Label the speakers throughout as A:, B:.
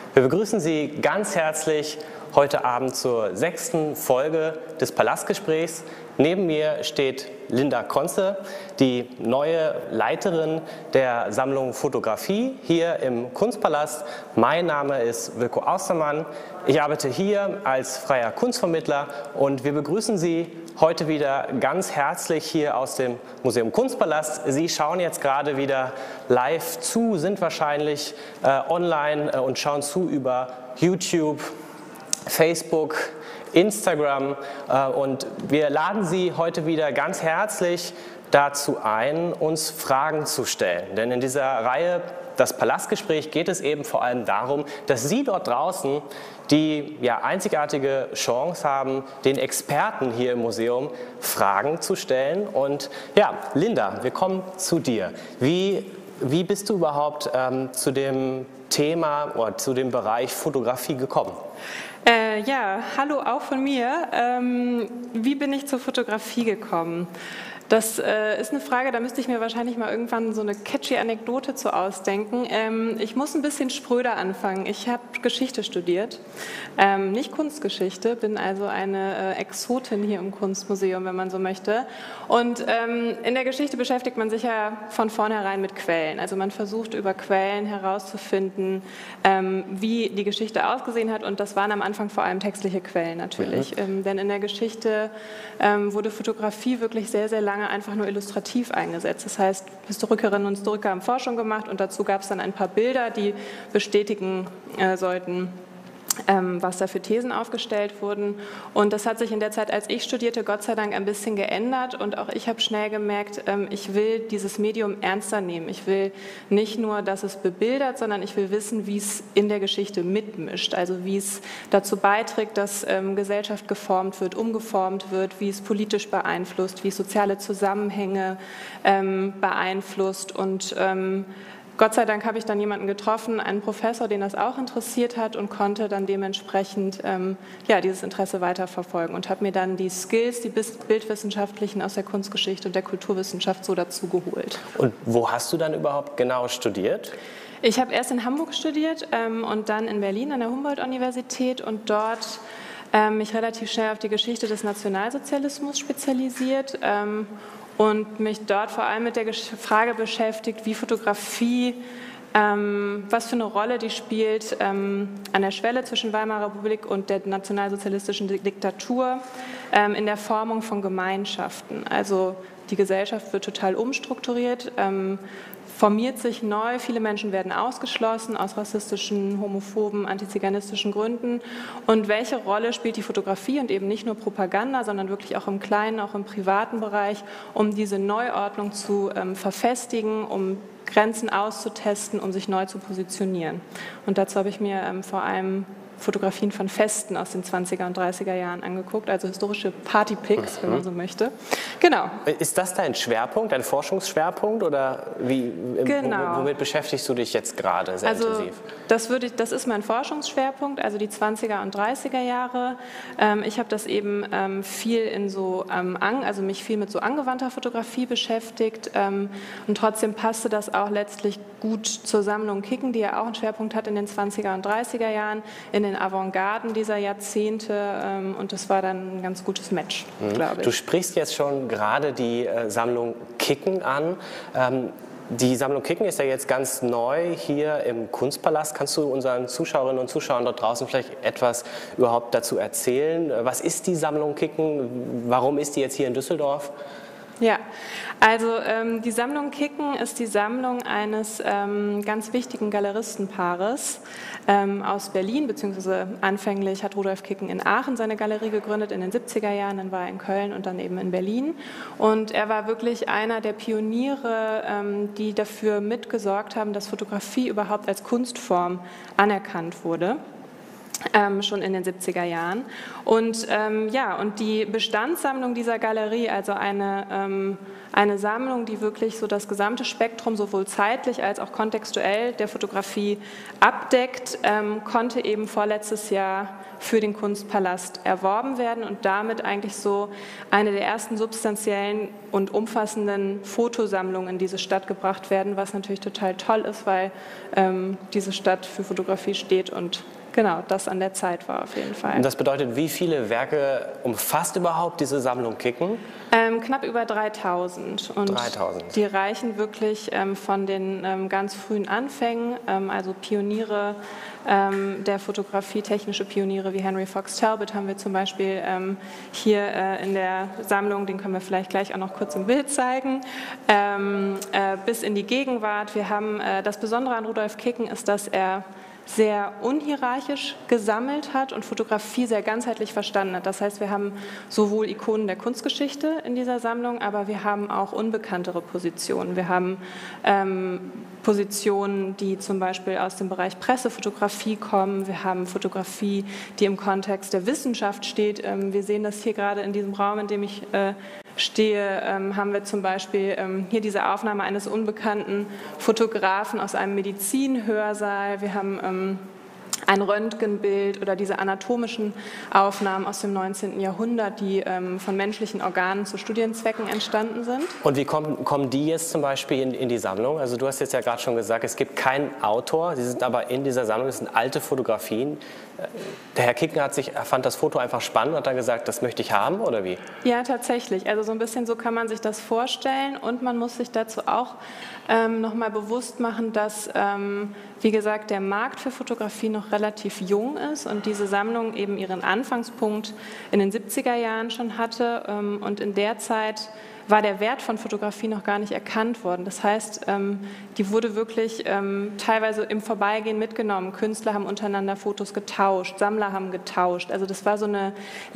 A: Wir begrüßen Sie ganz herzlich heute Abend zur 6. Folge des Palastgesprächs. Neben mir steht Linda Conze, die neue Leiterin der Sammlung Fotografie hier im Kunstpalast. Mein Name ist Wilko Austermann. Ich arbeite hier als freier Kunstvermittler und wir begrüßen Sie heute wieder ganz herzlich hier aus dem Museum Kunstpalast. Sie schauen jetzt gerade wieder live zu, sind wahrscheinlich online und schauen zu über YouTube, Facebook, Instagram und wir laden Sie heute wieder ganz herzlich dazu ein, uns Fragen zu stellen. Denn in dieser Reihe, das Palastgespräch, geht es eben vor allem darum, dass Sie dort draußen die einzigartige Chance haben, den Experten hier im Museum Fragen zu stellen. Und ja, Linda, wir kommen zu dir. Wie bist du überhaupt zu dem Thema oder zu dem Bereich Fotografie gekommen?
B: Hallo auch von mir. Wie bin ich zur Fotografie gekommen? Das ist eine Frage, da müsste ich mir wahrscheinlich mal irgendwann so eine catchy Anekdote zu ausdenken. Ich muss ein bisschen spröder anfangen. Ich habe Geschichte studiert, nicht Kunstgeschichte, bin also eine Exotin hier im Kunstmuseum, wenn man so möchte. Und in der Geschichte beschäftigt man sich ja von vornherein mit Quellen. Also man versucht über Quellen herauszufinden, wie die Geschichte ausgesehen hat. Und das waren am Anfang vor allem textliche Quellen natürlich. Denn in der Geschichte wurde Fotografie wirklich sehr, sehr lange einfach nur illustrativ eingesetzt. Das heißt, Historikerinnen und Historiker haben Forschung gemacht und dazu gab es dann ein paar Bilder, die bestätigen sollten, was da für Thesen aufgestellt wurden. Und das hat sich in der Zeit, als ich studierte, Gott sei Dank ein bisschen geändert. Und auch ich habe schnell gemerkt, ich will dieses Medium ernster nehmen. Ich will nicht nur, dass es bebildert, sondern ich will wissen, wie es in der Geschichte mitmischt. Also wie es dazu beiträgt, dass Gesellschaft geformt wird, umgeformt wird, wie es politisch beeinflusst, wie es soziale Zusammenhänge beeinflusst. Und Gott sei Dank habe ich dann jemanden getroffen, einen Professor, den das auch interessiert hat und konnte dann dementsprechend dieses Interesse weiterverfolgen und habe mir dann die Skills, die bildwissenschaftlichen aus der Kunstgeschichte und der Kulturwissenschaft so dazu geholt.
A: Und wo hast du dann überhaupt genau studiert?
B: Ich habe erst in Hamburg studiert und dann in Berlin an der Humboldt-Universität und dort mich relativ schnell auf die Geschichte des Nationalsozialismus spezialisiert. Und mich dort vor allem mit der Frage beschäftigt, wie Fotografie, was für eine Rolle die spielt an der Schwelle zwischen Weimarer Republik und der nationalsozialistischen Diktatur in der Formung von Gemeinschaften. Also die Gesellschaft wird total umstrukturiert, formiert sich neu, viele Menschen werden ausgeschlossen aus rassistischen, homophoben, antiziganistischen Gründen. Und welche Rolle spielt die Fotografie und eben nicht nur Propaganda, sondern wirklich auch im kleinen, auch im privaten Bereich, um diese Neuordnung zu verfestigen, um Grenzen auszutesten, um sich neu zu positionieren. Und dazu habe ich mir vor allem Fotografien von Festen aus den 20er und 30er Jahren angeguckt, also historische Partypics, wenn man so möchte. Genau.
A: Ist das dein Schwerpunkt, dein Forschungsschwerpunkt oder
B: Genau.
A: Womit beschäftigst du dich jetzt gerade sehr intensiv?
B: Das ist mein Forschungsschwerpunkt, also die 20er und 30er Jahre. Ich habe das eben viel also mich viel mit so angewandter Fotografie beschäftigt und trotzdem passte das auch letztlich gut zur Sammlung Kicken, die ja auch einen Schwerpunkt hat in den 20er und 30er Jahren, in den Avantgarden dieser Jahrzehnte und das war dann ein ganz gutes Match, glaube ich.
A: Du sprichst jetzt schon gerade die Sammlung Kicken an. Die Sammlung Kicken ist ja jetzt ganz neu hier im Kunstpalast. Kannst du unseren Zuschauerinnen und Zuschauern dort draußen vielleicht etwas überhaupt dazu erzählen? Was ist die Sammlung Kicken? Warum ist die jetzt hier in Düsseldorf?
B: Ja, also die Sammlung Kicken ist die Sammlung eines ganz wichtigen Galeristenpaares aus Berlin, beziehungsweise anfänglich hat Rudolf Kicken in Aachen seine Galerie gegründet in den 70er Jahren, dann war er in Köln und dann eben in Berlin. Und er war wirklich einer der Pioniere, die dafür mitgesorgt haben, dass Fotografie überhaupt als Kunstform anerkannt wurde. schon in den 70er Jahren. Und und die Bestandssammlung dieser Galerie, also eine Sammlung, die wirklich so das gesamte Spektrum sowohl zeitlich als auch kontextuell der Fotografie abdeckt, konnte eben vorletztes Jahr für den Kunstpalast erworben werden und damit eigentlich so eine der ersten substanziellen und umfassenden Fotosammlungen in diese Stadt gebracht werden, was natürlich total toll ist, weil diese Stadt für Fotografie steht und genau, das an der Zeit war auf jeden Fall.
A: Und das bedeutet, wie viele Werke umfasst überhaupt diese Sammlung Kicken?
B: Knapp über 3000. Und
A: 3000.
B: Die reichen wirklich von den ganz frühen Anfängen, also Pioniere der Fotografie, technische Pioniere wie Henry Fox Talbot haben wir zum Beispiel hier in der Sammlung, den können wir vielleicht gleich auch noch kurz im Bild zeigen, bis in die Gegenwart. Wir haben, das Besondere an Rudolf Kicken ist, dass er sehr unhierarchisch gesammelt hat und Fotografie sehr ganzheitlich verstanden hat. Das heißt, wir haben sowohl Ikonen der Kunstgeschichte in dieser Sammlung, aber wir haben auch unbekanntere Positionen. Wir haben Positionen, die zum Beispiel aus dem Bereich Pressefotografie kommen. Wir haben Fotografie, die im Kontext der Wissenschaft steht. Wir sehen das hier gerade in diesem Raum, in dem ich stehe, haben wir zum Beispiel hier diese Aufnahme eines unbekannten Fotografen aus einem Medizinhörsaal. Wir haben ein Röntgenbild oder diese anatomischen Aufnahmen aus dem 19. Jahrhundert, die von menschlichen Organen zu Studienzwecken entstanden sind.
A: Und wie kommen die jetzt zum Beispiel in die Sammlung? Also du hast jetzt ja gerade schon gesagt, es gibt keinen Autor, sie sind aber in dieser Sammlung, das sind alte Fotografien. Der Herr Kicken fand das Foto einfach spannend und hat dann gesagt, das möchte ich haben, oder wie?
B: Ja, tatsächlich. Also so ein bisschen so kann man sich das vorstellen und man muss sich dazu auch nochmal bewusst machen, dass, wie gesagt, der Markt für Fotografie noch relativ jung ist und diese Sammlung eben ihren Anfangspunkt in den 70er Jahren schon hatte und in der Zeit war der Wert von Fotografie noch gar nicht erkannt worden. Das heißt, die wurde wirklich teilweise im Vorbeigehen mitgenommen. Künstler haben untereinander Fotos getauscht, Sammler haben getauscht. Also das war so eine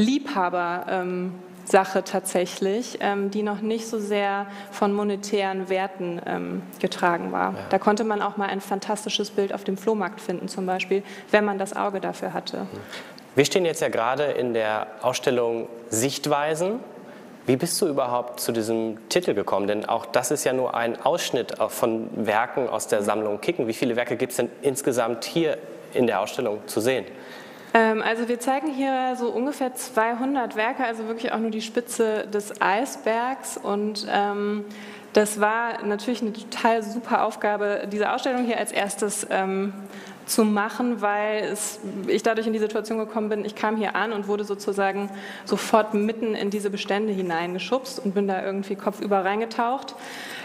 B: Liebhaber-Sache tatsächlich, die noch nicht so sehr von monetären Werten getragen war. Ja. Da konnte man auch mal ein fantastisches Bild auf dem Flohmarkt finden zum Beispiel, wenn man das Auge dafür hatte.
A: Wir stehen jetzt ja gerade in der Ausstellung Sichtweisen. Wie bist du überhaupt zu diesem Titel gekommen? Denn auch das ist ja nur ein Ausschnitt von Werken aus der Sammlung Kicken. Wie viele Werke gibt es denn insgesamt hier in der Ausstellung zu sehen?
B: Also wir zeigen hier so ungefähr 200 Werke, also wirklich auch nur die Spitze des Eisbergs. Und das war natürlich eine total super Aufgabe, diese Ausstellung hier als erstes zu machen, weil ich dadurch in die Situation gekommen bin, ich kam hier an und wurde sozusagen sofort mitten in diese Bestände hineingeschubst und bin da irgendwie kopfüber reingetaucht.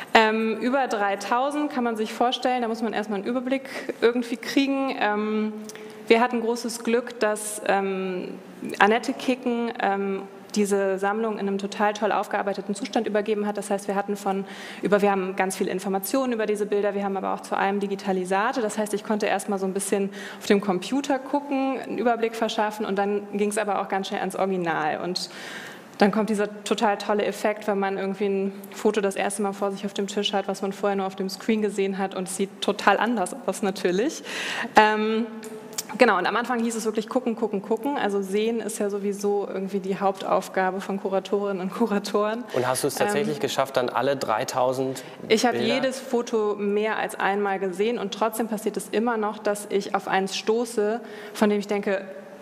B: Über 3000 kann man sich vorstellen, da muss man erstmal einen Überblick irgendwie kriegen. Wir hatten großes Glück, dass Annette Kicken diese Sammlung in einem total toll aufgearbeiteten Zustand übergeben hat. Das heißt, wir haben ganz viele Informationen über diese Bilder, wir haben aber auch zu allem Digitalisate. Das heißt, ich konnte erstmal so ein bisschen auf dem Computer gucken, einen Überblick verschaffen und dann ging es aber auch ganz schnell ans Original. Und dann kommt dieser total tolle Effekt, wenn man irgendwie ein Foto das erste Mal vor sich auf dem Tisch hat, was man vorher nur auf dem Screen gesehen hat und es sieht total anders aus natürlich. Genau, und am Anfang hieß es wirklich gucken, gucken, gucken. Also sehen ist ja sowieso irgendwie die Hauptaufgabe von Kuratorinnen und Kuratoren.
A: Und hast du es tatsächlich geschafft, dann alle 3000
B: Ich habe jedes Foto mehr als einmal gesehen und trotzdem passiert es immer noch, dass ich auf eins stoße, von dem ich denke,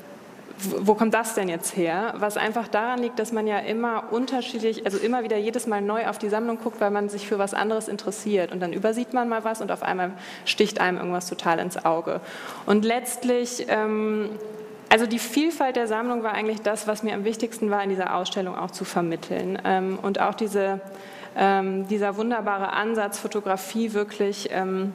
B: wo kommt das denn jetzt her? Was einfach daran liegt, dass man ja immer unterschiedlich, also immer wieder jedes Mal neu auf die Sammlung guckt, weil man sich für was anderes interessiert. Und dann übersieht man mal was und auf einmal sticht einem irgendwas total ins Auge. Und letztlich, also die Vielfalt der Sammlung war eigentlich das, was mir am wichtigsten war, in dieser Ausstellung auch zu vermitteln. Und auch dieser wunderbare Ansatz, Fotografie wirklich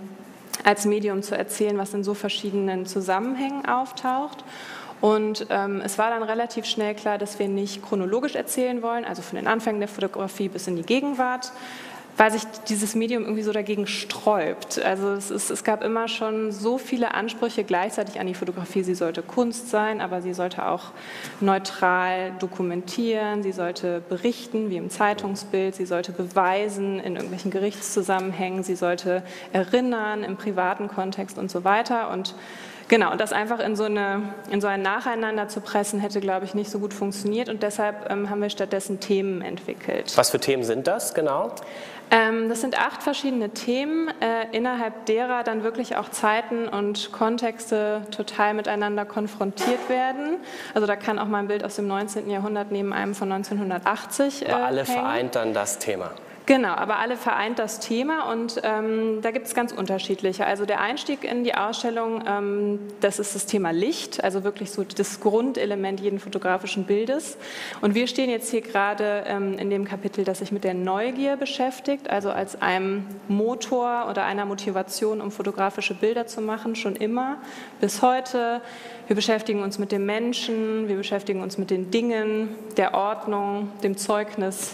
B: als Medium zu erzählen, was in so verschiedenen Zusammenhängen auftaucht. Und es war dann relativ schnell klar, dass wir nicht chronologisch erzählen wollen, also von den Anfängen der Fotografie bis in die Gegenwart, weil sich dieses Medium irgendwie so dagegen sträubt. Also es gab immer schon so viele Ansprüche gleichzeitig an die Fotografie. Sie sollte Kunst sein, aber sie sollte auch neutral dokumentieren, sie sollte berichten, wie im Zeitungsbild, sie sollte beweisen in irgendwelchen Gerichtszusammenhängen, sie sollte erinnern im privaten Kontext und so weiter. Und Genau, und das einfach in so ein Nacheinander zu pressen, hätte, glaube ich, nicht so gut funktioniert. Und deshalb haben wir stattdessen Themen entwickelt.
A: Was für Themen sind das genau?
B: Das sind 8 verschiedene Themen, innerhalb derer dann wirklich auch Zeiten und Kontexte total miteinander konfrontiert werden. Also da kann auch mal ein Bild aus dem 19. Jahrhundert neben einem von 1980
A: Aber alle
B: hängen.
A: vereint dann das Thema.
B: Genau, aber alle vereint das Thema und da gibt es ganz unterschiedliche. Also der Einstieg in die Ausstellung, das ist das Thema Licht, also wirklich so das Grundelement jeden fotografischen Bildes. Und wir stehen jetzt hier gerade in dem Kapitel, das sich mit der Neugier beschäftigt, also als einem Motor oder einer Motivation, um fotografische Bilder zu machen, schon immer bis heute. Wir beschäftigen uns mit dem Menschen, wir beschäftigen uns mit den Dingen, der Ordnung, dem Zeugnis,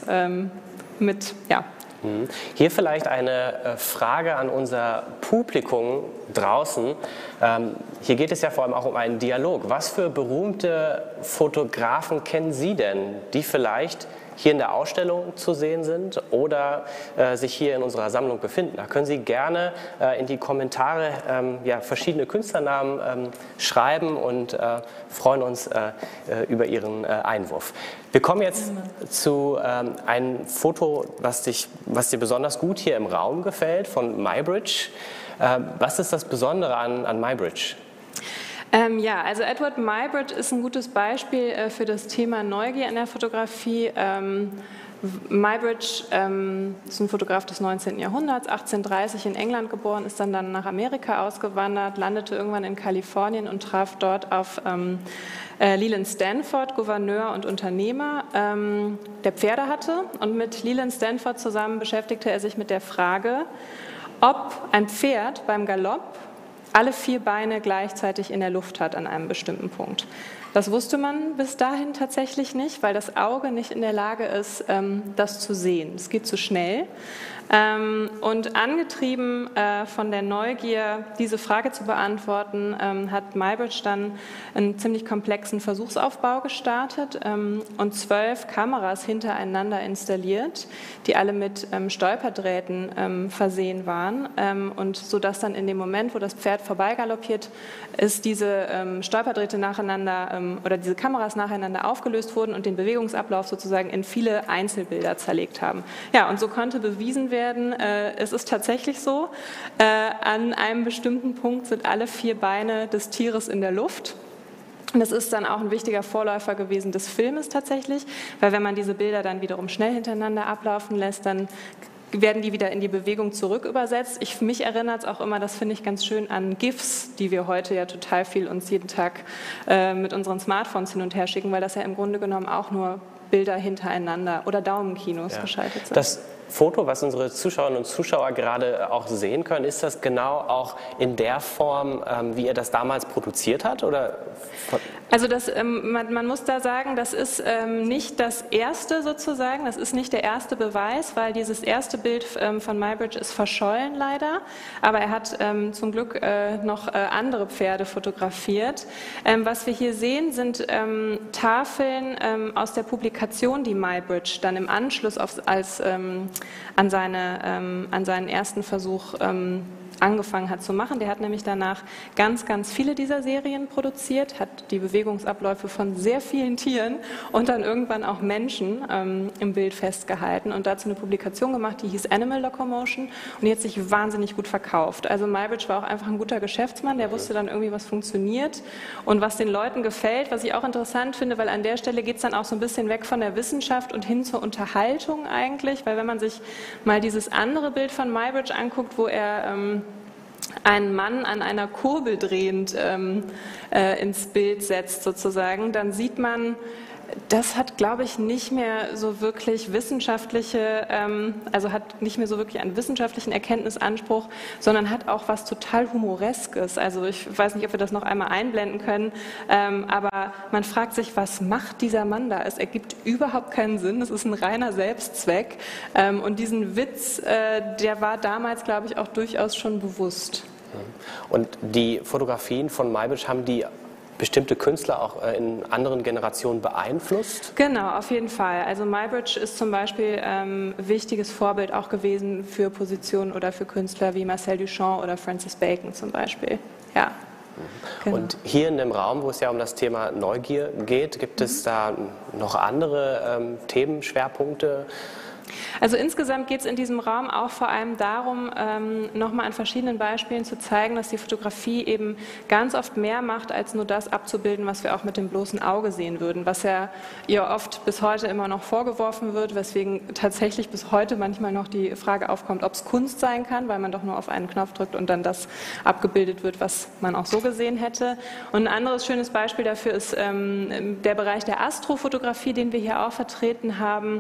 A: Hier vielleicht eine Frage an unser Publikum draußen. Hier geht es ja vor allem auch um einen Dialog. Was für berühmte Fotografen kennen Sie denn, die vielleicht hier in der Ausstellung zu sehen sind oder sich hier in unserer Sammlung befinden? Da können Sie gerne in die Kommentare verschiedene Künstlernamen schreiben und freuen uns über Ihren Einwurf. Wir kommen jetzt zu einem Foto, was dir besonders gut hier im Raum gefällt, von Muybridge. Was ist das Besondere an Muybridge?
B: Also Edward Muybridge ist ein gutes Beispiel für das Thema Neugier in der Fotografie. Muybridge ist ein Fotograf des 19. Jahrhunderts, 1830 in England geboren, ist dann nach Amerika ausgewandert, landete irgendwann in Kalifornien und traf dort auf Leland Stanford, Gouverneur und Unternehmer, der Pferde hatte. Und mit Leland Stanford zusammen beschäftigte er sich mit der Frage, ob ein Pferd beim Galopp alle 4 Beine gleichzeitig in der Luft hat an einem bestimmten Punkt. Das wusste man bis dahin tatsächlich nicht, weil das Auge nicht in der Lage ist, das zu sehen. Es geht zu schnell. Und angetrieben von der Neugier, diese Frage zu beantworten, hat Muybridge dann einen ziemlich komplexen Versuchsaufbau gestartet und 12 Kameras hintereinander installiert, die alle mit Stolperdrähten versehen waren. Und sodass dann in dem Moment, wo das Pferd vorbeigaloppiert ist, diese Stolperdrähte nacheinander oder diese Kameras nacheinander aufgelöst wurden und den Bewegungsablauf sozusagen in viele Einzelbilder zerlegt haben. Ja, und so konnte bewiesen werden, es ist tatsächlich so, an einem bestimmten Punkt sind alle 4 Beine des Tieres in der Luft. Und das ist dann auch ein wichtiger Vorläufer gewesen des Filmes tatsächlich, weil wenn man diese Bilder dann wiederum schnell hintereinander ablaufen lässt, dann werden die wieder in die Bewegung zurück übersetzt. Mich erinnert es auch immer, das finde ich ganz schön, an GIFs, die wir heute ja total viel uns jeden Tag mit unseren Smartphones hin und her schicken, weil das ja im Grunde genommen auch nur Bilder hintereinander oder Daumenkinos geschaltet sind.
A: Das Foto, was unsere Zuschauerinnen und Zuschauer gerade auch sehen können, ist das genau auch in der Form, wie er das damals produziert hat? Oder?
B: Also man muss da sagen, das ist nicht das erste sozusagen, das ist nicht der erste Beweis, weil dieses erste Bild von Muybridge ist verschollen leider, aber er hat zum Glück noch andere Pferde fotografiert. Was wir hier sehen, sind Tafeln aus der Publikation, die Muybridge dann im Anschluss an seinen ersten Versuch angefangen hat zu machen. Der hat nämlich danach ganz, ganz viele dieser Serien produziert, hat die Bewegungsabläufe von sehr vielen Tieren und dann irgendwann auch Menschen im Bild festgehalten und dazu eine Publikation gemacht, die hieß Animal Locomotion und die hat sich wahnsinnig gut verkauft. Also Muybridge war auch einfach ein guter Geschäftsmann, der wusste dann irgendwie, was funktioniert und was den Leuten gefällt, was ich auch interessant finde, weil an der Stelle geht es dann auch so ein bisschen weg von der Wissenschaft und hin zur Unterhaltung eigentlich, weil wenn man sich mal dieses andere Bild von Muybridge anguckt, wo er einen Mann an einer Kurbel drehend ins Bild setzt sozusagen, dann sieht man, das hat, glaube ich, nicht mehr so wirklich hat nicht mehr so wirklich einen wissenschaftlichen Erkenntnisanspruch, sondern hat auch was total Humoreskes. Also ich weiß nicht, ob wir das noch einmal einblenden können, aber man fragt sich, was macht dieser Mann da? Es ergibt überhaupt keinen Sinn, es ist ein reiner Selbstzweck und diesen Witz, der war damals, glaube ich, auch durchaus schon bewusst.
A: Und die Fotografien von Muybridge, haben die bestimmte Künstler auch in anderen Generationen beeinflusst?
B: Genau, auf jeden Fall. Also Muybridge ist zum Beispiel wichtiges Vorbild auch gewesen für Positionen oder für Künstler wie Marcel Duchamp oder Francis Bacon zum Beispiel. Ja.
A: Genau. Und hier in dem Raum, wo es ja um das Thema Neugier geht, gibt es da noch andere Themenschwerpunkte?
B: Also insgesamt geht es in diesem Raum auch vor allem darum, nochmal an verschiedenen Beispielen zu zeigen, dass die Fotografie eben ganz oft mehr macht, als nur das abzubilden, was wir auch mit dem bloßen Auge sehen würden, was ja ihr oft bis heute immer noch vorgeworfen wird, weswegen tatsächlich bis heute manchmal noch die Frage aufkommt, ob es Kunst sein kann, weil man doch nur auf einen Knopf drückt und dann das abgebildet wird, was man auch so gesehen hätte. Und ein anderes schönes Beispiel dafür ist der Bereich der Astrofotografie, den wir hier auch vertreten haben.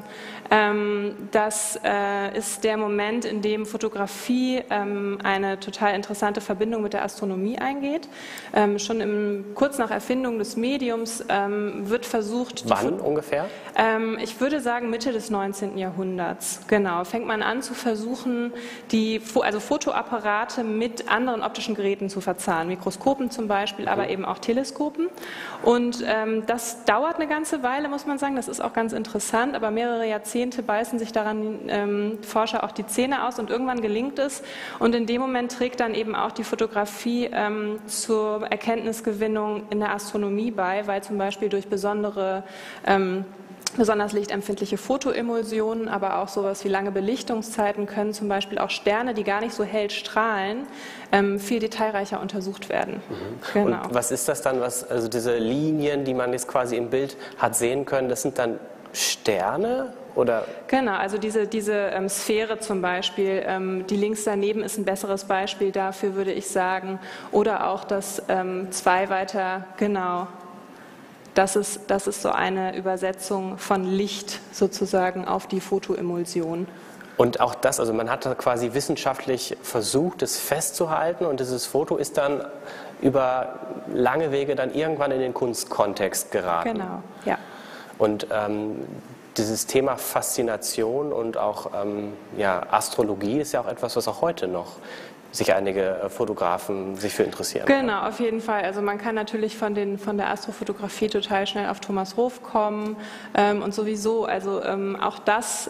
B: Das ist der Moment, in dem Fotografie eine total interessante Verbindung mit der Astronomie eingeht. Schon kurz nach Erfindung des Mediums wird versucht...
A: Wann ungefähr?
B: Ich würde sagen Mitte des 19. Jahrhunderts. Genau, fängt man an zu versuchen, Fotoapparate mit anderen optischen Geräten zu verzahnen. Mikroskopen zum Beispiel, aber eben auch Teleskopen. Und das dauert eine ganze Weile, muss man sagen. Das ist auch ganz interessant, aber mehrere Jahrzehnte beißen sich daran Forscher auch die Zähne aus und irgendwann gelingt es. Und in dem Moment trägt dann eben auch die Fotografie zur Erkenntnisgewinnung in der Astronomie bei, weil zum Beispiel durch besonders lichtempfindliche Fotoemulsionen, aber auch sowas wie lange Belichtungszeiten können zum Beispiel auch Sterne, die gar nicht so hell strahlen, viel detailreicher untersucht werden.
A: Genau. Und was ist das dann, also diese Linien, die man jetzt quasi im Bild hat sehen können, das sind dann Sterne? Oder?
B: Genau, also diese Sphäre zum Beispiel, die links daneben ist ein besseres Beispiel dafür, würde ich sagen. Oder auch das 2 weiter, genau. Das ist so eine Übersetzung von Licht sozusagen auf die Fotoemulsion.
A: Und auch das, also man hat quasi wissenschaftlich versucht, es festzuhalten und dieses Foto ist dann über lange Wege dann irgendwann in den Kunstkontext geraten.
B: Genau, ja.
A: Und dieses Thema Faszination und auch Astrologie ist ja auch etwas, was auch heute noch sich einige Fotografen sich für interessieren.
B: Genau, auf jeden Fall. Also man kann natürlich von der Astrofotografie total schnell auf Thomas Roth kommen und sowieso, also auch das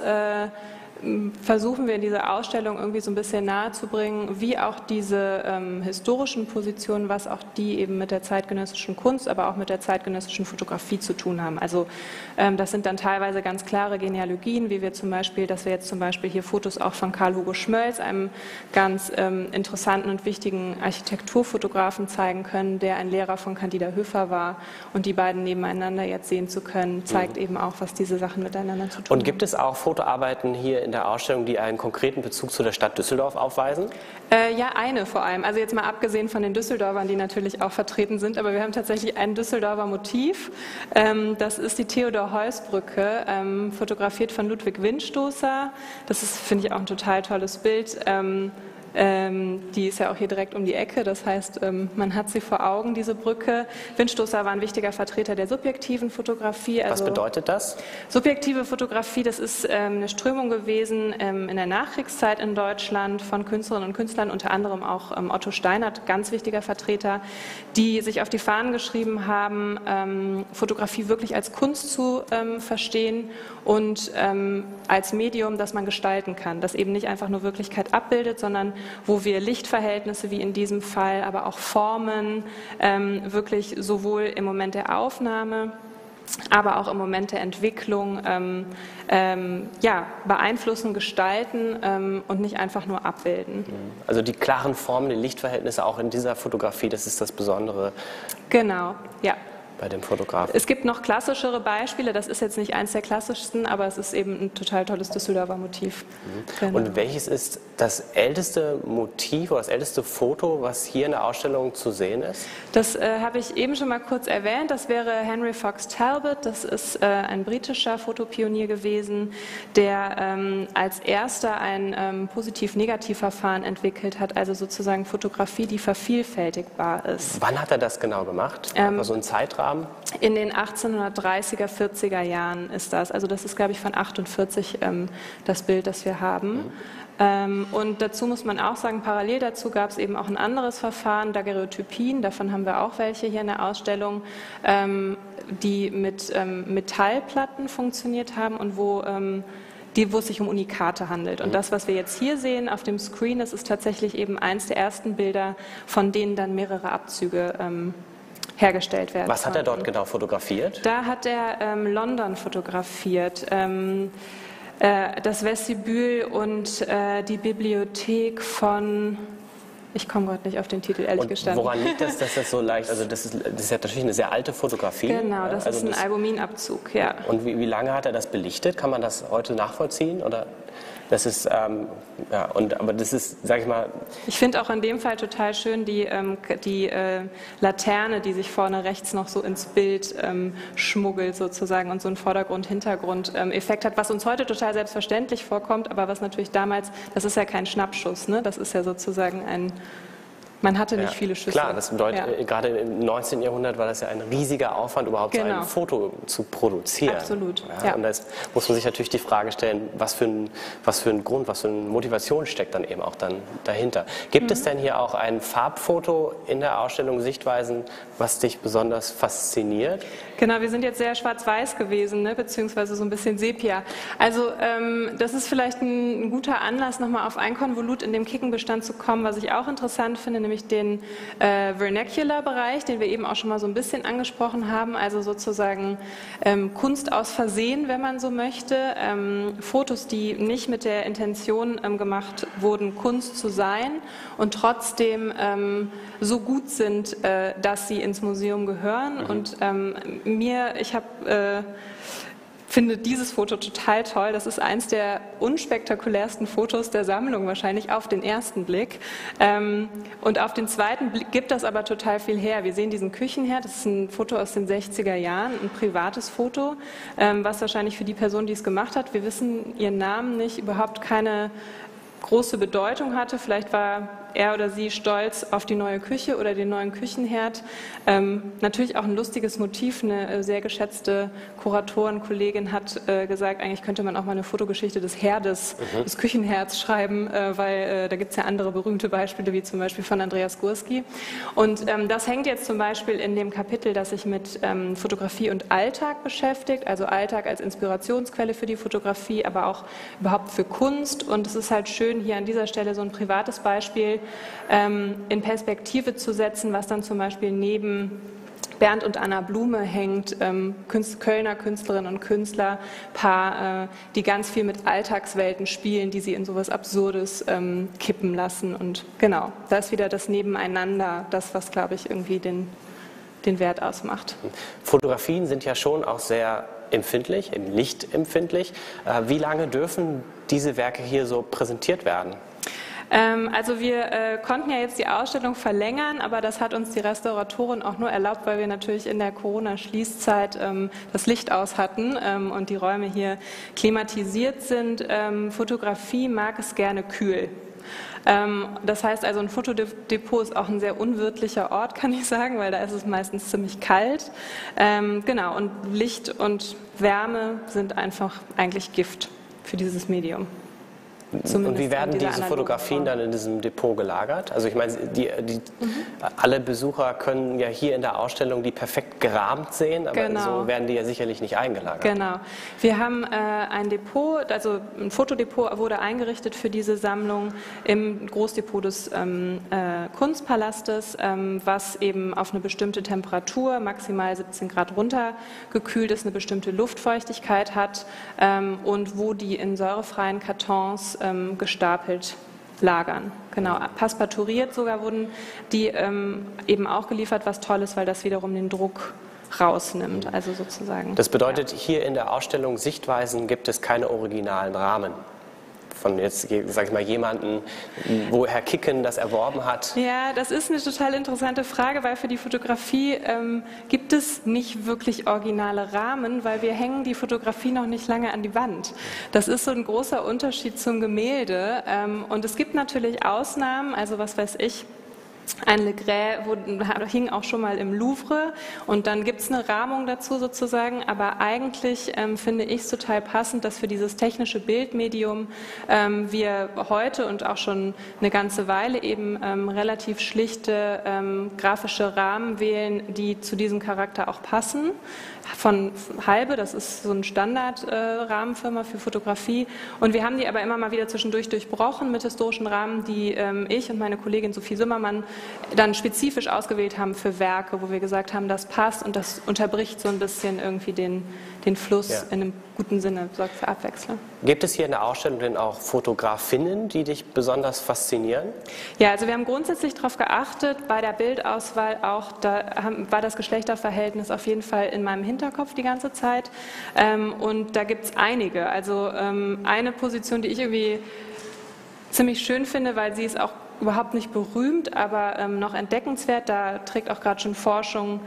B: versuchen wir in dieser Ausstellung irgendwie so ein bisschen nahezubringen, wie auch diese historischen Positionen, was auch die eben mit der zeitgenössischen Kunst, aber auch mit der zeitgenössischen Fotografie zu tun haben. Also das sind dann teilweise ganz klare Genealogien, wie dass wir jetzt zum Beispiel hier Fotos auch von Karl Hugo Schmölz, einem ganz interessanten und wichtigen Architekturfotografen zeigen können, der ein Lehrer von Candida Höfer war, und die beiden nebeneinander jetzt sehen zu können, zeigt eben auch, was diese Sachen miteinander zu tun haben.
A: Und gibt es auch Fotoarbeiten hier in der Ausstellung, die einen konkreten Bezug zu der Stadt Düsseldorf aufweisen?
B: Ja, eine vor allem. Also jetzt mal abgesehen von den Düsseldorfern, die natürlich auch vertreten sind, aber wir haben tatsächlich ein Düsseldorfer Motiv. Das ist die Theodor-Heuss-Brücke, fotografiert von Ludwig Windstoßer. Das ist, finde ich, auch ein total tolles Bild. Die ist ja auch hier direkt um die Ecke, das heißt, man hat sie vor Augen, diese Brücke. Windstoßer war ein wichtiger Vertreter der subjektiven Fotografie.
A: Was bedeutet das?
B: Subjektive Fotografie, das ist eine Strömung gewesen in der Nachkriegszeit in Deutschland von Künstlerinnen und Künstlern, unter anderem auch Otto Steinert, ganz wichtiger Vertreter, die sich auf die Fahnen geschrieben haben, Fotografie wirklich als Kunst zu verstehen und als Medium, das man gestalten kann, das eben nicht einfach nur Wirklichkeit abbildet, sondern wo wir Lichtverhältnisse wie in diesem Fall, aber auch Formen wirklich sowohl im Moment der Aufnahme, aber auch im Moment der Entwicklung beeinflussen, gestalten und nicht einfach nur abbilden.
A: Also die klaren Formen, die Lichtverhältnisse auch in dieser Fotografie, das ist das Besondere.
B: Genau, ja.
A: Bei dem Fotografen.
B: Es gibt noch klassischere Beispiele, das ist jetzt nicht eins der klassischsten, aber es ist eben ein total tolles Düsseldorfer Motiv.
A: Genau. Und welches ist das älteste Motiv oder das älteste Foto, was hier in der Ausstellung zu sehen ist?
B: Das habe ich eben schon mal kurz erwähnt, das wäre Henry Fox Talbot, das ist ein britischer Fotopionier gewesen, der als erster ein Positiv-Negativ-Verfahren entwickelt hat, also sozusagen Fotografie, die vervielfältigbar ist.
A: Wann hat er das genau gemacht? So ein Zeitrahmen?
B: In den 1830er, 40er Jahren ist das. Also das ist, glaube ich, von 48 das Bild, das wir haben. Und dazu muss man auch sagen, parallel dazu gab es eben auch ein anderes Verfahren, Daguerreotypien, davon haben wir auch welche hier in der Ausstellung, die mit Metallplatten funktioniert haben und wo wo es sich um Unikate handelt. Und das, was wir jetzt hier sehen auf dem Screen, das ist tatsächlich eben eins der ersten Bilder, von denen dann mehrere Abzüge hergestellt werden.
A: Was hat er dort genau fotografiert?
B: Da hat er London fotografiert. Das Vestibül und die Bibliothek von... Ich komme gerade nicht auf den Titel, ehrlich gestanden.
A: Woran liegt das, dass das so leicht, also das ist ja natürlich eine sehr alte Fotografie.
B: Genau, das ist ein Albuminabzug, ja.
A: Und wie lange hat er das belichtet? Kann man das heute nachvollziehen? Oder das ist, aber das ist, sag ich mal...
B: Ich finde auch in dem Fall total schön die Laterne, die sich vorne rechts noch so ins Bild schmuggelt sozusagen und so einen Vordergrund-Hintergrund-Effekt hat, was uns heute total selbstverständlich vorkommt, aber was natürlich damals, das ist ja kein Schnappschuss, ne? Das ist ja sozusagen man hatte nicht viele Schüsse.
A: Klar, das bedeutet, gerade im 19. Jahrhundert war das ja ein riesiger Aufwand, überhaupt so ein Foto zu produzieren.
B: Absolut.
A: Ja. Und da muss man sich natürlich die Frage stellen, was für ein Grund, was für eine Motivation steckt dann eben auch dann dahinter. Gibt es denn hier auch ein Farbfoto in der Ausstellung Sichtweisen, was dich besonders fasziniert?
B: Genau, wir sind jetzt sehr schwarz-weiß gewesen, ne? Beziehungsweise so ein bisschen Sepia. Also das ist vielleicht ein guter Anlass, nochmal auf ein Konvolut in dem Kickenbestand zu kommen, was ich auch interessant finde, nämlich den Vernacular-Bereich, den wir eben auch schon mal so ein bisschen angesprochen haben, also sozusagen Kunst aus Versehen, wenn man so möchte, Fotos, die nicht mit der Intention gemacht wurden, Kunst zu sein und trotzdem so gut sind, dass sie ins Museum gehören. Und finde dieses Foto total toll. Das ist eins der unspektakulärsten Fotos der Sammlung wahrscheinlich auf den ersten Blick. Und auf den zweiten Blick gibt das aber total viel her. Wir sehen diesen Küchenherd, das ist ein Foto aus den 60er Jahren, ein privates Foto, was wahrscheinlich für die Person, die es gemacht hat, wir wissen ihren Namen nicht, überhaupt keine große Bedeutung hatte. Vielleicht war er oder sie stolz auf die neue Küche oder den neuen Küchenherd. Natürlich auch ein lustiges Motiv. Eine sehr geschätzte Kuratorenkollegin hat gesagt, eigentlich könnte man auch mal eine Fotogeschichte des Herdes, des Küchenherds schreiben, weil da gibt es ja andere berühmte Beispiele, wie zum Beispiel von Andreas Gursky. Und das hängt jetzt zum Beispiel in dem Kapitel, das sich mit Fotografie und Alltag beschäftigt, also Alltag als Inspirationsquelle für die Fotografie, aber auch überhaupt für Kunst. Und es ist halt schön, hier an dieser Stelle so ein privates Beispiel in Perspektive zu setzen, was dann zum Beispiel neben Bernd und Anna Blume hängt, Kölner Künstlerinnen und Künstlerpaar, die ganz viel mit Alltagswelten spielen, die sie in sowas Absurdes kippen lassen. Und genau, da ist wieder das Nebeneinander, das, was, glaube ich, irgendwie den Wert ausmacht.
A: Fotografien sind ja schon auch sehr empfindlich, eben lichtempfindlich. Wie lange dürfen diese Werke hier so präsentiert werden?
B: Also wir konnten ja jetzt die Ausstellung verlängern, aber das hat uns die Restauratorin auch nur erlaubt, weil wir natürlich in der Corona-Schließzeit das Licht aus hatten und die Räume hier klimatisiert sind. Fotografie mag es gerne kühl. Das heißt also, ein Fotodepot ist auch ein sehr unwirtlicher Ort, kann ich sagen, weil da ist es meistens ziemlich kalt. Genau, und Licht und Wärme sind einfach eigentlich Gift für dieses Medium.
A: Und wie werden diese Fotografien dann in diesem Depot gelagert? Also ich meine, alle Besucher können ja hier in der Ausstellung die perfekt gerahmt sehen, aber so werden die ja sicherlich nicht eingelagert.
B: Genau. Wir haben ein Depot, also ein Fotodepot wurde eingerichtet für diese Sammlung im Großdepot des Kunstpalastes, was eben auf eine bestimmte Temperatur, maximal 17 Grad runtergekühlt ist, eine bestimmte Luftfeuchtigkeit hat und wo die in säurefreien Kartons gestapelt lagern. Genau, passepartouriert sogar wurden die eben auch geliefert, was toll ist, weil das wiederum den Druck rausnimmt, also sozusagen.
A: Das bedeutet, hier in der Ausstellung Sichtweisen gibt es keine originalen Rahmen von jetzt, sag ich mal, jemanden, wo Herr Kicken das erworben hat?
B: Ja, das ist eine total interessante Frage, weil für die Fotografie gibt es nicht wirklich originale Rahmen, weil wir hängen die Fotografie noch nicht lange an die Wand. Das ist so ein großer Unterschied zum Gemälde und es gibt natürlich Ausnahmen, also was weiß ich, Ein Legret hing auch schon mal im Louvre und dann gibt es eine Rahmung dazu sozusagen, aber eigentlich finde ich es total passend, dass für dieses technische Bildmedium wir heute und auch schon eine ganze Weile eben relativ schlichte grafische Rahmen wählen, die zu diesem Charakter auch passen. Von Halbe, das ist so ein Standardrahmenfirma für Fotografie, und wir haben die aber immer mal wieder zwischendurch durchbrochen mit historischen Rahmen, die ich und meine Kollegin Sophie Sümmermann dann spezifisch ausgewählt haben für Werke, wo wir gesagt haben, das passt und das unterbricht so ein bisschen irgendwie den Fluss in einem guten Sinne, sorgt für Abwechslung.
A: Gibt es hier in der Ausstellung denn auch Fotografinnen, die dich besonders faszinieren?
B: Ja, also wir haben grundsätzlich darauf geachtet, bei der Bildauswahl auch, war das Geschlechterverhältnis auf jeden Fall in meinem Hinterkopf die ganze Zeit. Und da gibt es einige. Also eine Position, die ich irgendwie ziemlich schön finde, weil sie ist auch überhaupt nicht berühmt, aber noch entdeckenswert. Da trägt auch gerade schon Forschung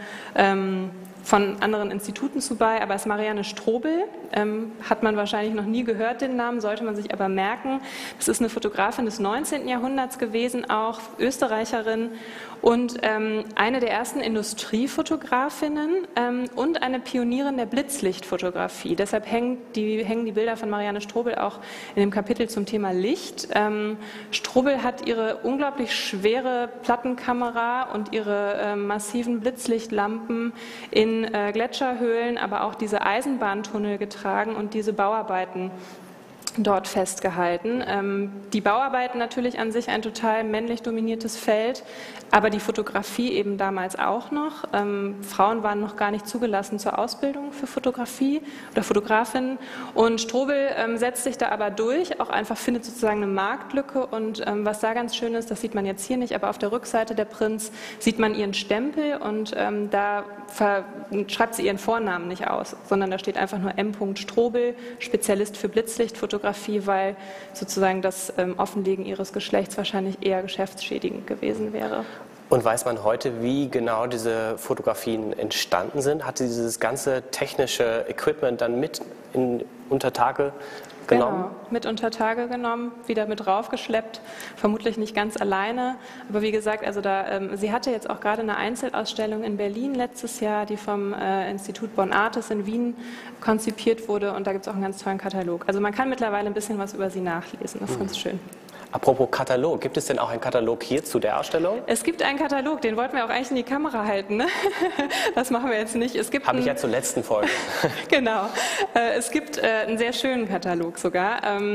B: von anderen Instituten zu bei, aber es ist Marianne Strobel, hat man wahrscheinlich noch nie gehört, den Namen, sollte man sich aber merken. Das ist eine Fotografin des 19. Jahrhunderts gewesen, auch Österreicherin und eine der ersten Industriefotografinnen und eine Pionierin der Blitzlichtfotografie. Deshalb hängen die Bilder von Marianne Strobel auch in dem Kapitel zum Thema Licht. Strobel hat ihre unglaublich schwere Plattenkamera und ihre massiven Blitzlichtlampen in Gletscherhöhlen, aber auch diese Eisenbahntunnel getragen und diese Bauarbeiten dort festgehalten. Die Bauarbeiten natürlich an sich ein total männlich dominiertes Feld, aber die Fotografie eben damals auch noch. Frauen waren noch gar nicht zugelassen zur Ausbildung für Fotografie oder Fotografinnen und Strobel setzt sich da aber durch, auch einfach findet sozusagen eine Marktlücke und was da ganz schön ist, das sieht man jetzt hier nicht, aber auf der Rückseite der Prints sieht man ihren Stempel und da schreibt sie ihren Vornamen nicht aus, sondern da steht einfach nur M. Strobel, Spezialist für Blitzlichtfotografie, weil sozusagen das Offenlegen ihres Geschlechts wahrscheinlich eher geschäftsschädigend gewesen wäre.
A: Und weiß man heute, wie genau diese Fotografien entstanden sind? Hat sie dieses ganze technische Equipment dann mit unter Tage genommen?
B: Genau, mit unter Tage genommen, wieder mit raufgeschleppt, vermutlich nicht ganz alleine. Aber wie gesagt, also sie hatte jetzt auch gerade eine Einzelausstellung in Berlin letztes Jahr, die vom Institut Bonn-Artes in Wien konzipiert wurde und da gibt es auch einen ganz tollen Katalog. Also man kann mittlerweile ein bisschen was über sie nachlesen, das ist ganz schön.
A: Apropos Katalog, gibt es denn auch einen Katalog hier zu der Ausstellung?
B: Es gibt einen Katalog, den wollten wir auch eigentlich in die Kamera halten. Ne? Das machen wir jetzt nicht.
A: Habe ich ja zur letzten Folge.
B: Genau. Es gibt einen sehr schönen Katalog sogar,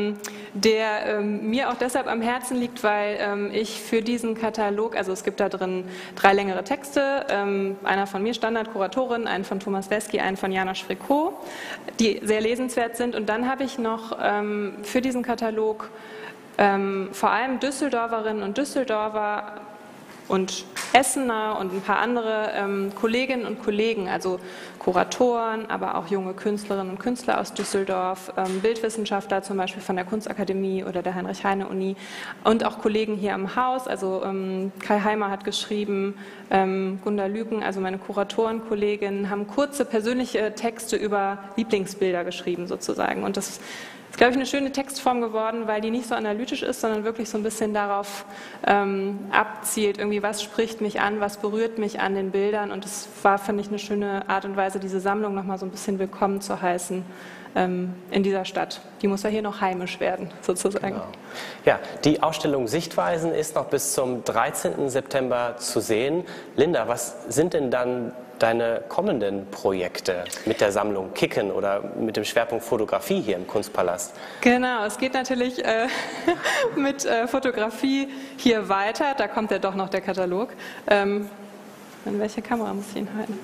B: der mir auch deshalb am Herzen liegt, weil ich für diesen Katalog, also es gibt da drin 3 längere Texte, einer von mir, Standardkuratorin, einen von Thomas Wesky, einen von Janosch Fricot, die sehr lesenswert sind. Und dann habe ich noch für diesen Katalog vor allem Düsseldorferinnen und Düsseldorfer und Essener und ein paar andere Kolleginnen und Kollegen, also Kuratoren, aber auch junge Künstlerinnen und Künstler aus Düsseldorf, Bildwissenschaftler zum Beispiel von der Kunstakademie oder der Heinrich-Heine-Uni und auch Kollegen hier im Haus, also Kai Heimer hat geschrieben, Gunda Lüken, also meine Kuratorenkolleginnen, haben kurze persönliche Texte über Lieblingsbilder geschrieben sozusagen und das ist, glaube ich, eine schöne Textform geworden, weil die nicht so analytisch ist, sondern wirklich so ein bisschen darauf abzielt, irgendwie was spricht mich an, was berührt mich an den Bildern und es war, finde ich, eine schöne Art und Weise, diese Sammlung nochmal so ein bisschen willkommen zu heißen in dieser Stadt. Die muss ja hier noch heimisch werden, sozusagen.
A: Genau. Ja, die Ausstellung Sichtweisen ist noch bis zum 13. September zu sehen. Linda, was sind denn dann deine kommenden Projekte mit der Sammlung Kicken oder mit dem Schwerpunkt Fotografie hier im Kunstpalast?
B: Genau, es geht natürlich mit Fotografie hier weiter. Da kommt ja doch noch der Katalog. In welche Kamera muss ich ihn halten?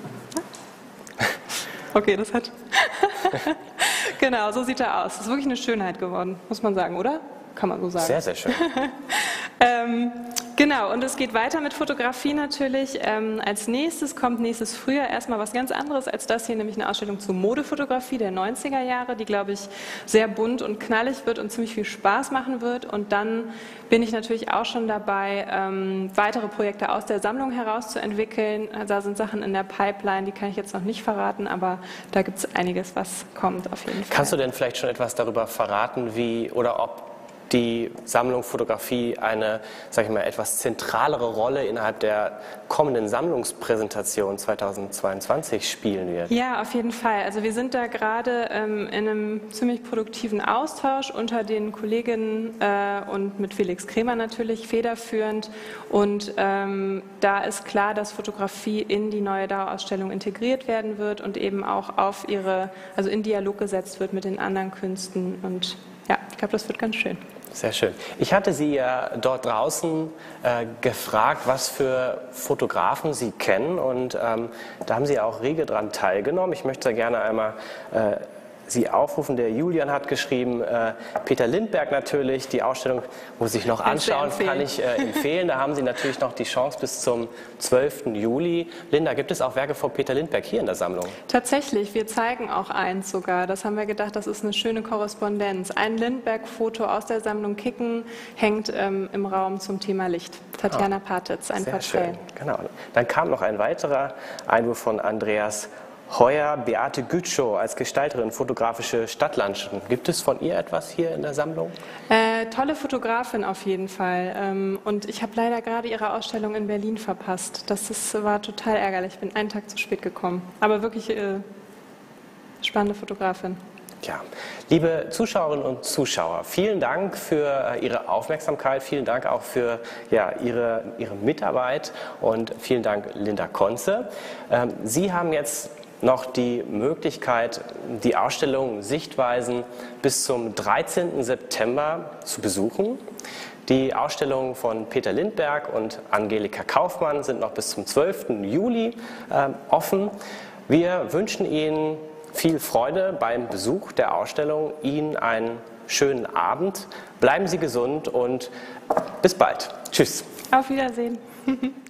B: Okay, das hat... Genau, so sieht er aus. Das ist wirklich eine Schönheit geworden, muss man sagen, oder? Kann man so sagen.
A: Sehr, sehr schön.
B: Genau, und es geht weiter mit Fotografie natürlich. Als nächstes kommt nächstes Frühjahr erstmal was ganz anderes als das hier, nämlich eine Ausstellung zur Modefotografie der 90er Jahre, die, glaube ich, sehr bunt und knallig wird und ziemlich viel Spaß machen wird. Und dann bin ich natürlich auch schon dabei, weitere Projekte aus der Sammlung herauszuentwickeln. Da sind Sachen in der Pipeline, die kann ich jetzt noch nicht verraten, aber da gibt es einiges, was kommt auf jeden Fall.
A: Kannst du denn vielleicht schon etwas darüber verraten, wie oder ob die Sammlung Fotografie eine, sag ich mal, etwas zentralere Rolle innerhalb der kommenden Sammlungspräsentation 2022 spielen wird.
B: Ja, auf jeden Fall. Also wir sind da gerade in einem ziemlich produktiven Austausch unter den Kolleginnen und mit Felix Kremer natürlich federführend. Und da ist klar, dass Fotografie in die neue Dauerausstellung integriert werden wird und eben auch also in Dialog gesetzt wird mit den anderen Künsten. Und ja, ich glaube, das wird ganz schön.
A: Sehr schön. Ich hatte Sie ja dort draußen gefragt, was für Fotografen Sie kennen, und da haben Sie auch rege dran teilgenommen. Ich möchte gerne einmal Sie aufrufen. Der Julian hat geschrieben, Peter Lindberg natürlich, die Ausstellung muss ich noch anschauen, kann ich empfehlen. Da haben Sie natürlich noch die Chance bis zum 12. Juli. Linda, gibt es auch Werke von Peter Lindberg hier in der Sammlung?
B: Tatsächlich, wir zeigen auch eins sogar. Das haben wir gedacht, das ist eine schöne Korrespondenz. Ein Lindberg-Foto aus der Sammlung Kicken hängt im Raum zum Thema Licht. Tatjana Patitz, ein Porträt.
A: Schön. Genau. Dann kam noch ein weiterer Einwurf von Andreas Heuer, Beate Gütschow als Gestalterin fotografische Stadtlandschaften. Gibt es von ihr etwas hier in der Sammlung?
B: Tolle Fotografin auf jeden Fall. Und ich habe leider gerade ihre Ausstellung in Berlin verpasst. War total ärgerlich. Ich bin einen Tag zu spät gekommen. Aber wirklich spannende Fotografin.
A: Ja, liebe Zuschauerinnen und Zuschauer, vielen Dank für Ihre Aufmerksamkeit, vielen Dank auch für Ihre Mitarbeit und vielen Dank, Linda Konze. Sie haben jetzt noch die Möglichkeit, die Ausstellung Sichtweisen bis zum 13. September zu besuchen. Die Ausstellungen von Peter Lindberg und Angelika Kaufmann sind noch bis zum 12. Juli offen. Wir wünschen Ihnen viel Freude beim Besuch der Ausstellung, Ihnen einen schönen Abend. Bleiben Sie gesund und bis bald. Tschüss.
B: Auf Wiedersehen.